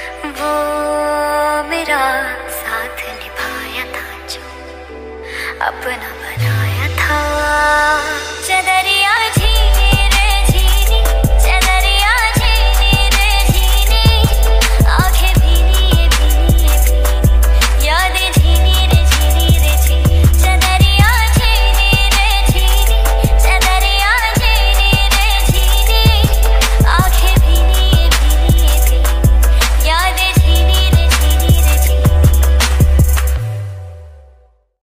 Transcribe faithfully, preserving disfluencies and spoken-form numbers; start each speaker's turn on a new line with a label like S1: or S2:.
S1: वो मेरा साथ निभाया था जो अपना बनाया था।